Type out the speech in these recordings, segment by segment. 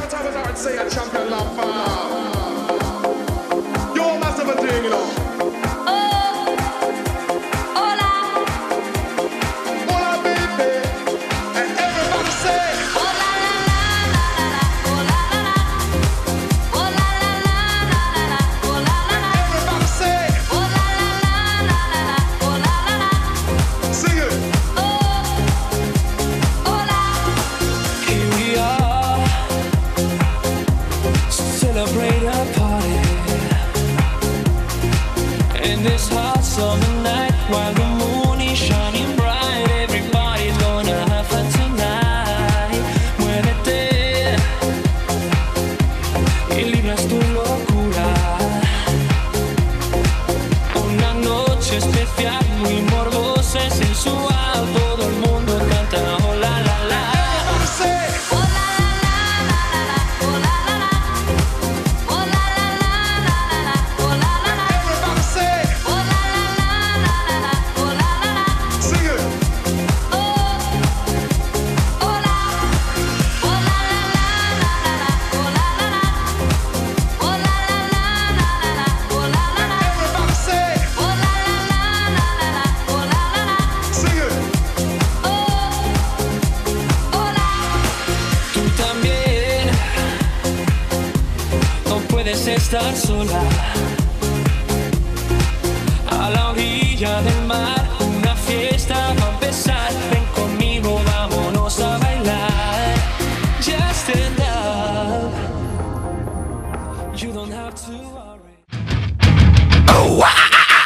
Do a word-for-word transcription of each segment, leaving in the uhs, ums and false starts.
This hot summer night, while the moon is shining bright, everybody's gonna have fun tonight. Muévete y libras tu locura. Una noche especial, muy morbosa y sensual. Todo el mundo canta oh la la la. Puedes estar sola a la orilla del mar, una fiesta va a empezar. Ven conmigo, vámonos a bailar. Just stand up, you don't have to worry. Oh, wow.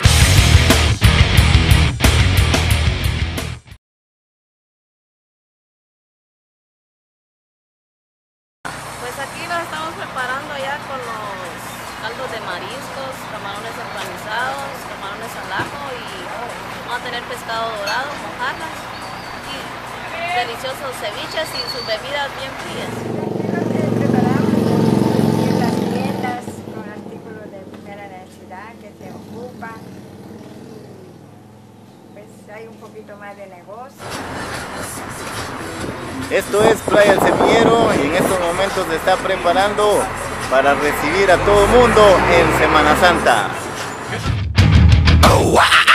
Pues aquí nos estamos preparando ya con los caldos de mariscos, camarones empanizados, camarones al ajo y vamos a tener pescado dorado, mojarras y deliciosos ceviches y sus bebidas bien frías. Aquí lo que preparamos en las tiendas con artículos de primera necesidad que se ocupan y pues hay un poquito más de negocio. Esto es Playa El Semillero y en estos momentos se está preparando para recibir a todo el mundo en Semana Santa. Oh, wow.